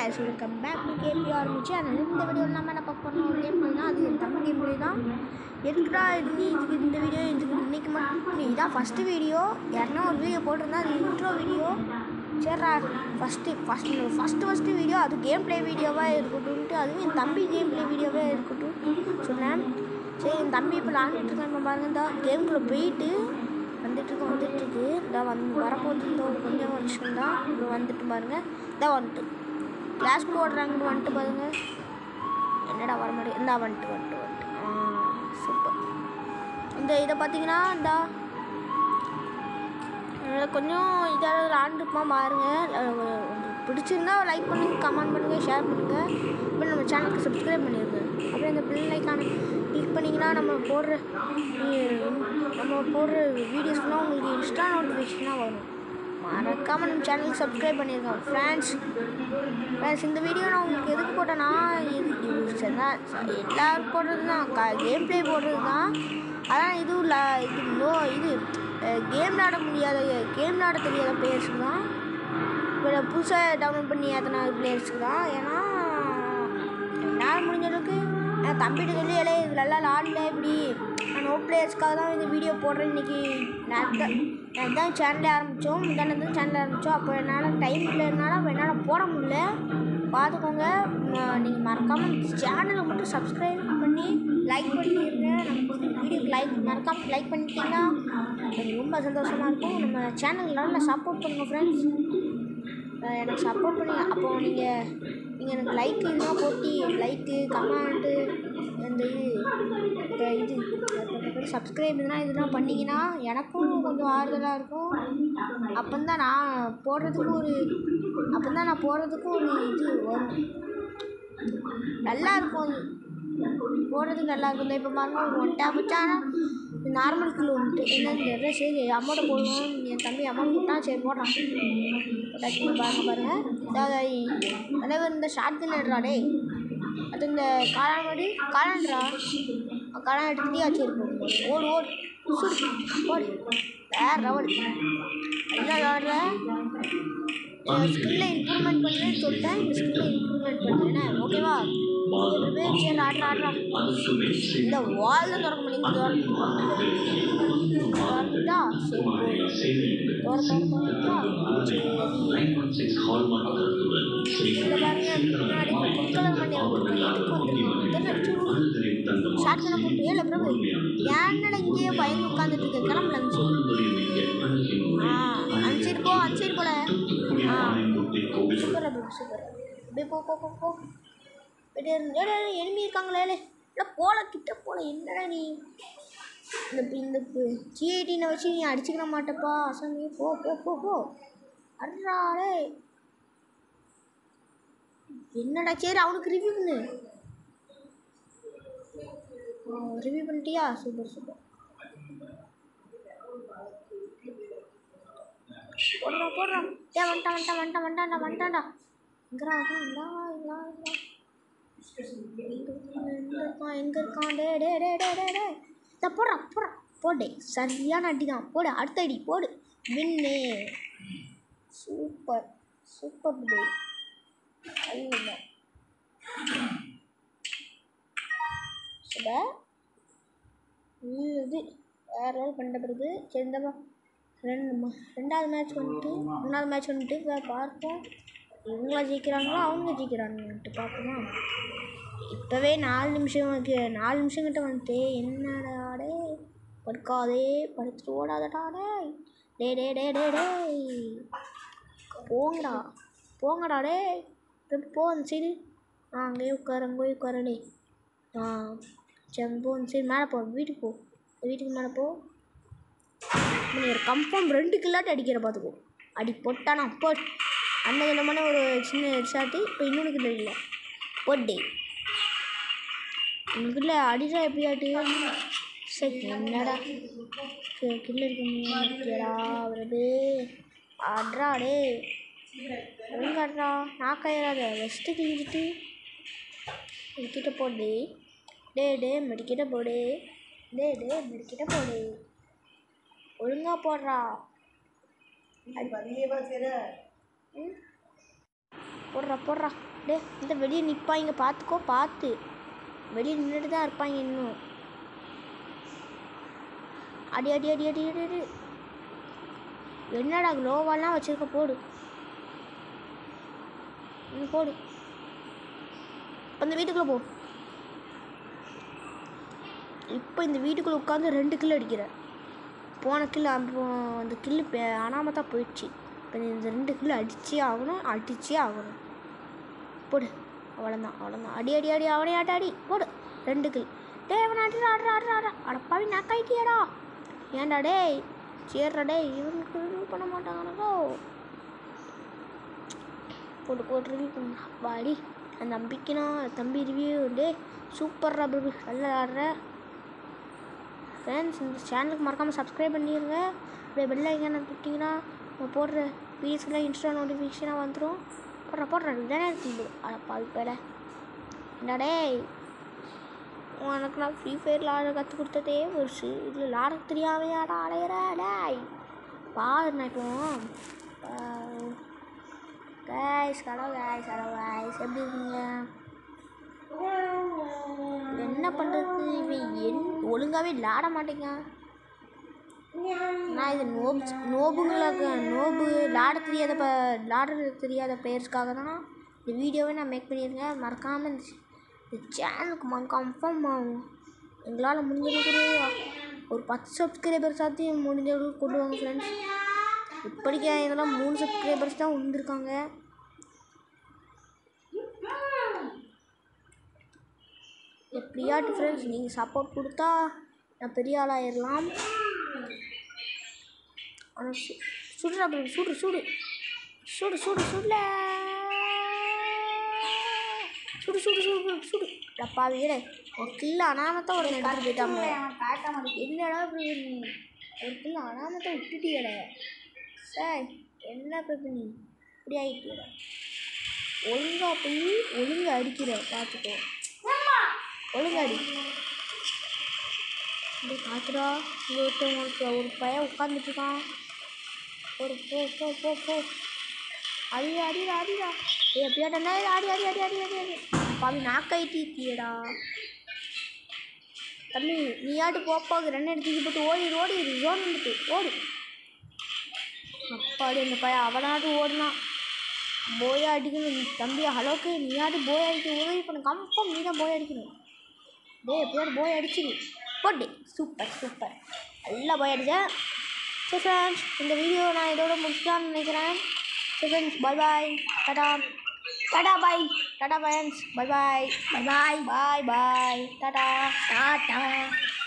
guys, welcome back to KPR channel. இந்த வீடியோவில் நம்ம என்ன பார்க்க போறோம் ஒரு கேம் பிளே தான். அது தமிழ் கேம் பிளே தான். எதுக்குடா இந்த வீடியோ இன்னைக்கு மட்டும் இதான் ஃபர்ஸ்ட் வீடியோ. யாருன்னா ஒரு வீடியோ போட்டிருந்தா அது இன்ட்ரோ வீடியோ. சரிடா ஃபஸ்ட்டு வீடியோ அது கேம் பிளே வீடியோவாக இருக்கட்டும்ட்டு, அதுவும் என் தம்பி கேம் பிளே வீடியோவாக இருக்கட்டும் சொன்னேன். சரி என் தம்பி இப்போ விளாண்டுட்டு இருக்கான் பாருங்க. இந்த கேமுக்குள்ளே போயிட்டு வந்துட்டுருக்கு. இதான் வரப்போகுது. இந்த கொஞ்சம் வருஷம் தான் இப்போ வந்துட்டு பாருங்க. இதான் வந்துட்டு கிளாஸ் போடுறாங்கன்னு வந்துட்டு பாருங்க. என்னடா வர மாதிரி இந்தா வந்துட்டு சூப்பர். இதை பார்த்தீங்கன்னா இந்த கொஞ்சம் இதாக விளாண்டுப்போம் பாருங்கள். பிடிச்சிருந்தா லைக் பண்ணுங்கள், கமெண்ட் பண்ணுங்கள், ஷேர் பண்ணுங்கள். அப்புறம் நம்ம சேனலுக்கு சப்ஸ்கிரைப் பண்ணிடுங்க. அப்புறம் இந்த பெல் ஐக்கானை கிளிக் பண்ணிங்கன்னா நம்ம போடுற வீடியோஸ்லாம் உங்களுக்கு இன்ஸ்டா நோட்டிஃபிகேஷனாக வரும். மறக்காமல் நம்ம சேனலுக்கு சப்ஸ்கிரைப் பண்ணியிருக்கோம் ஃப்ரெண்ட்ஸ். இந்த வீடியோ நான் உங்களுக்கு எதுக்கு போட்டேன்னா, எல்லோரும் போடுறது தான், கேம் பிளே போடுறது தான். அதான் இது கேம் விளாட தெரியாத பிளேயர்ஸுக்கு தான், இப்போ புதுசாக டவுன்லோட் பண்ணி ஏற்றின பிளேயர்ஸுக்கு தான். ஏன்னா என்னால் முடிஞ்ச அளவுக்கு என் தம்பிட்டு சொல்லி இதுலலாம் விளாடல இப்படி நோ பிளேயர்ஸ்க்காக தான் இந்த வீடியோ போடுறேன். இன்றைக்கி நான் தான் சேனலே ஆரம்பித்தோம். சேனல் ஆரம்பித்தோம். அப்போ என்னால் டைம் இல்லைனால என்னால் போட முடியல. பார்த்துக்கோங்க. நீங்கள் மறக்காமல் சேனலை மட்டும் சப்ஸ்கிரைப் பண்ணி லைக் பண்ணிடுங்க. நம்ம வீடியோக்கு மறக்காமல் லைக் பண்ணிட்டீங்கன்னா எனக்கு ரொம்ப சந்தோஷமாக இருக்கும். நம்ம சேனலுக்கு நல்லா சப்போர்ட் பண்ணுங்கள் ஃப்ரெண்ட்ஸ். எனக்கு சப்போர்ட் பண்ணி அப்போது நீங்கள் எனக்கு லைக்கு இதெல்லாம் போட்டு லைக்கு கமெண்ட்டு இது சப்ஸ்கிரைப் இதெல்லாம் பண்ணிங்கன்னா எனக்கும் கொஞ்சம் ஆறுதலாக இருக்கும். அப்போதான் நான் போடுறதுக்கும் ஒரு இது வரும். நல்லாயிருக்கும் போடுறதுக்கு நல்லாயிருக்கும். இப்போ பாருங்க ஒரு ஒன் டேப் வச்சானா நார்மல் கிலோ வந்துட்டு என்னன்னு சரி அமௌண்ட்டை போடுவோம். என் தம்பி அமௌண்ட் போட்டான். சரி போடுறான் பாருங்கள். அதாவது இந்த ஷார்ட் தின்னுடுறாடே அது இந்த காளான்டா காளான் எடுத்துகிட்டே வச்சுருப்போம். ஓடு ஓடு வேறு லெவல். என்ன விளாடுற ஸ்கில்லை இம்ப்ரூவ்மெண்ட் பண்ணுன்னு சொல்லிட்டேன். இந்த ஸ்கில்லை இம்ப்ரூவ்மெண்ட் பண்ணுறேன். ஓகேவா? சரி ஆடுறா. இந்த வால் தான் திறக்க முடியும். ஷார்ட்கனை போட்டு ஏழு பிரபு ஏன்னடா இங்கேயே பயந்து உட்காந்துட்டு இருக்க. கிளம்புல அனுப்பிச்சிட்டு போல. சூப்பர் அப்படியே போ எனிமி இருக்காங்களே இல்லை போல கிட்ட போல. என்னடா நீ இந்த G18 வச்சு நீ அடிச்சுக்கிற மாட்டேப்பா அசாமி. போ அட்றாடே. என்னடா சரி அவனுக்கு ரிவ்யூ பண்ணிட்டியா? சூப்பர் போடுறான். வந்துட்டான்டா. எங்க இருக்கான்? டே போடு. சரியான அடி தான். போடு அடுத்த அடி போடு. வின்னு. சூப்பர் பே. இது வேறு லெவல் பண்ண பிறகு சரி இந்த ரெண்டாவது மேட்ச் வந்துட்டு மூணாவது மேட்ச் வந்துட்டு பார்ப்போம். இவங்களா ஜெயிக்கிறாங்களோ அவங்க ஜெயிக்கிறாங்கன்ட்டு பார்ப்போமா. இப்போவே 4 நிமிஷம் கிட்ட வந்துட்டு என்னடாடே படுக்காதே படுத்துட்டு ஓடாதடாடே. டே போங்கடா டே போ அந்த சைடு. அங்கேயே உட்காரடே. சரி போ அந்த சைடு மேலே போ. வீட்டுக்கு மேலே போ. நீங்கள் கன்ஃபார்ம் 2 கில்லாட்டி அடிக்கிற பார்த்துக்கோ. அடி போட்டானா அண்ணன் ஒரு சின்ன ஷாட்டு. இப்போ இன்னொன்று கிட்ட இல்லை போட்டே உனக்குள்ள அடிச்சா எப்படியாட்டு. சரி என்னடா சரி கில்ல இருக்க முடியாடா அவரது அட்ராடே ஒழுங்காடுறா. நாக்காயிராத வெஸ்ட்டு கிழிஞ்சிட்டு மெடிக்கிட்ட போடு. டே மெடிக்கிட்ட போடு. மெடிக்கிட்ட போடு. ஒழுங்கா போடுறா. போடுறா டே இந்த வெளியே நிற்பாங்க, பார்த்துக்கோ, பார்த்து வெளியே நின்றுட்டு தான் இருப்பாங்க இன்னும். அடி அடி அடி அடி அடி அடி. என்னடா க்ளோவாலாம் வச்சுருக்க, போடு போடு. அந்த வீட்டுக்குள்ளே போ. இப்போ இந்த வீட்டுக்குள்ளே உட்காந்து 2 கில் அடிக்கிற. போன கில் அந்த கில்லு அனாமத்தான் போயிடுச்சு. இப்போ இந்த 2 கில் அடிச்சே ஆகணும். போடு. அவ்வளோதான். அடி அடி அடி அவனே அடி போடு. 2 கில். டே அவன் ஆடுறா. அடப்பாவி நாக்காயிட்டியாடா. ஏன்டா டேய் சேர்றா டேய், இவனுக்கு இது பண்ண மாட்டாங்கனோ. போட்டு ரிவ்யூ பண்ண வாடி. அந்த நம்பிக்கைனா தம்பி ரிவ்யூ டே சூப்பர்ரா பிரபு, நல்லா ஆடுற. ஃப்ரெண்ட்ஸ் இந்த சேனலுக்கு மறக்காமல் சப்ஸ்கிரைப் பண்ணிடுங்க. அப்படியே பெல் ஐக்கான தொட்டிங்கன்னா நம்ம போடுற வீடியோஸ்லாம் இன்ஸ்டா நோட்டிஃபிகேஷனாக வந்துடும். போடுறேன் தானே இருக்குது. அடப்பாவி பேட என்னடா டேய், உனக்கு நான் ஃப்ரீ ஃபயரில் ஆட கற்றுக் கொடுத்ததே வருஷு, இதில் விளாட தெரியாமையாடா அலையிற டேய். பாருண்ணா இப்போ கைஸ் ஹலோ கைஸ் எப்படி இருக்கீங்க? என்ன பண்ணுறது, இவன் ஒழுங்காகவே விளாட மாட்டேங்க. நான் இது நோபுங்களுக்கு விளாட தெரியாத பிளேயர்ஸ்க்காக தான் இந்த வீடியோவை நான் மேக் பண்ணியிருக்கேன். மறக்காமல் இந்த சேனலுக்கு கன்ஃபார்ம் ஆகும். எங்களால் முடிஞ்சளவுக்கு ஒரு 10 சப்ஸ்கிரைபர்ஸ் ஆச்சும் முடிஞ்சளவுக்கு கொண்டு வாங்க ஃப்ரெண்ட்ஸ். இப்படிக்கு இதெல்லாம் 3 சப்ஸ்கிரைபர்ஸ் தான் வந்துருக்காங்க. எப்படியாட்டு ஃப்ரெண்ட்ஸ் நீங்கள் சப்போர்ட் கொடுத்தா நான் பெரிய ஆளாயிடலாம். ஆனால் சுடுறா சுடு டப்பாவிட ஒரு கில்ல அனாமத்தான் ஒரு எடுத்துட்டு போயிட்டாங்க. என்னடா ஒரு கில்ல அனாமத்தான் விட்டுட்டியட சார், என்ன பண்ணி இப்படி ஆகிட்டியட. ஒழுங்காக போய் ஒழுங்காக அடிக்கிற பார்த்துக்கோ, ஒழுங்காக அடி. இப்படி பார்த்துடா உங்களுக்கு ஒரு பையன் உட்காந்துட்ருக்கான். ஒரு போ அடிடா எப்படியாட்டா அடி பாவி நாக்காயிட்டியடா தம்பி. நீயாட்டு போப்பாவுக்கு 2 எடுத்து போட்டு ஓடி ஜோன் வந்துட்டு ஓடு. அப்பாடி அந்த பையன் அவனாட்டு ஓடினான். போயா அடிக்கணும் தம்பி. ஹலோக்கு நீயாட்டு போய் அடிக்க உதவி பண்ண, கன்ஃபார்ம் நீ தான் போய் அடிக்கணும். எப்படியாவது போய் அடிச்சிடு போட்டு. சூப்பர் நல்லா போய் அடித்தேன். சரி ஃப்ரெண்ட்ஸ் இந்த வீடியோ நான் இதோட முடிச்சுக்கலான்னு நினைக்கிறேன். சரி friends bye tata friends bye Tata.